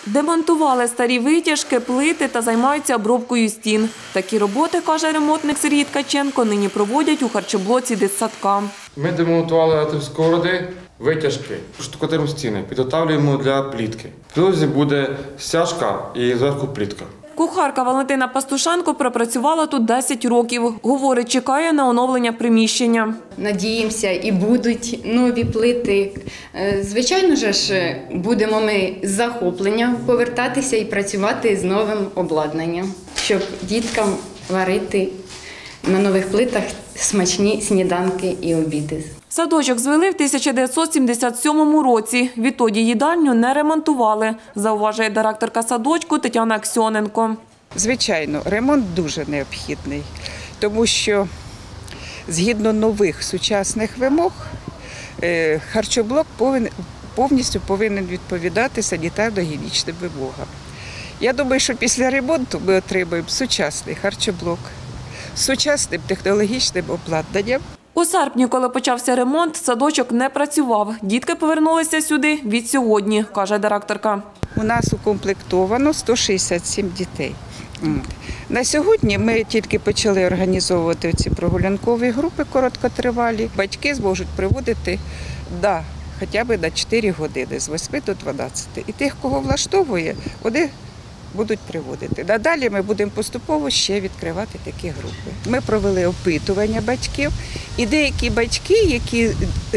Демонтували старі витяжки, плити та займаються обробкою стін. Такі роботи, каже ремонтник Сергій Ткаченко, нині проводять у харчоблоці дитсадка. Ми демонтували сковороди, витяжки, штукатуримо стіни, підготовлюємо для плітки. В підлозі буде стяжка і зверху плітка. Кухарка Валентина Пастушенко пропрацювала тут 10 років. Говорить, чекає на оновлення приміщення. Надіємося, і будуть нові плити. Звичайно ж, будемо ми з захопленням повертатися і працювати з новим обладнанням, щоб діткам варити на нових плитах смачні сніданки і обіди. Садочок звели в 1977 році. Відтоді їдальню не ремонтували, зауважує директорка садочку Тетяна Аксьоненко. Звичайно, ремонт дуже необхідний, тому що згідно нових сучасних вимог харчоблок повністю повинен відповідати санітарно-гігієнічним вимогам. Я думаю, що після ремонту ми отримаємо сучасний харчоблок з сучасним технологічним обладнанням. У серпні, коли почався ремонт, садочок не працював. Дітки повернулися сюди відсьогодні, каже директорка. У нас укомплектовано 167 дітей. На сьогодні ми тільки почали організовувати ці прогулянкові групи короткотривалі. Батьки зможуть приводити хоча б на 4 години, з 8 до 12. І тих, кого влаштовує, вони будуть приводити. Надалі ми будемо поступово ще відкривати такі групи. Ми провели опитування батьків, і деякі батьки, які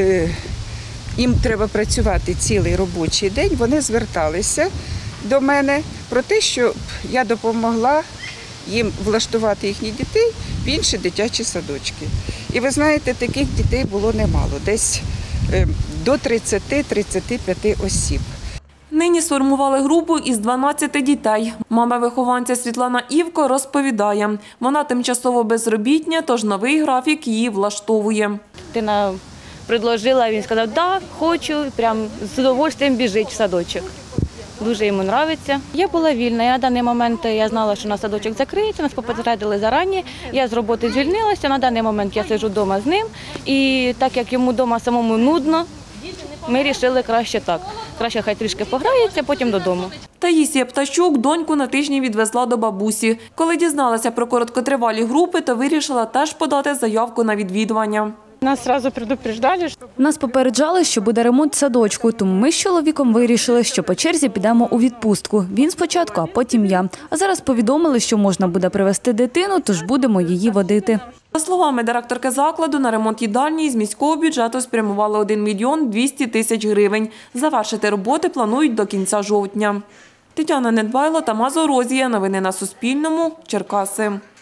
їм треба працювати цілий робочий день, вони зверталися до мене про те, що я допомогла їм влаштувати їхніх дітей в інші дитячі садочки. І ви знаєте, таких дітей було немало, десь до 30-35 осіб. Нині сформували групу із 12 дітей. Мама вихованця Світлана Івко розповідає, вона тимчасово безробітня, тож новий графік її влаштовує. Дитина предложила, він сказав, да, хочу, прям з удовольствием біжить в садочок. Дуже йому подобається. Я була вільна, на даний момент я знала, що на садочок закриється, нас попередили зарані. Я з роботи звільнилася, на даний момент я сиджу вдома з ним. І так як йому вдома самому нудно, ми вирішили краще так. Краще хай трішки пограється, потім додому. Таїсія Птащук доньку на тижні відвезла до бабусі. Коли дізналася про короткотривалі групи, то вирішила теж подати заявку на відвідування. Нас одразу предупреждали. Нас попереджали, що буде ремонт садочку, тому ми з чоловіком вирішили, що по черзі підемо у відпустку. Він спочатку, а потім я. А зараз повідомили, що можна буде привезти дитину, тож будемо її водити. За словами директорки закладу, на ремонт їдальні із міського бюджету спрямували 1 мільйон 200 тисяч гривень. Завершити роботи планують до кінця жовтня. Тетяна Недбайло, Тамас Орозія. Новини на Суспільному. Черкаси.